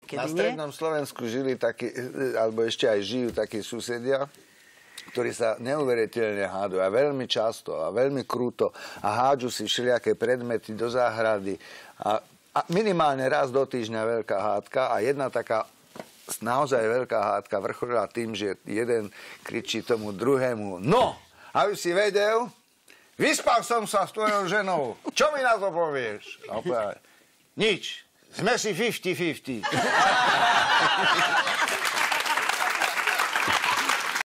kedy Na nie. strednom Slovensku žili takí, alebo ešte aj žijú takí susedia, ktorí sa neuveriteľne hádajú a veľmi často a veľmi krúto a hádžu si všelijaké predmety do záhrady a minimálne raz do týždňa veľká hádka a jedna taká naozaj veľká hádka vrcholila tým, že jeden kričí tomu druhému: no, aby si vedel, vyspal som sa s tvojou ženou, čo mi na to povieš? A povedal: nič, sme si 50-50.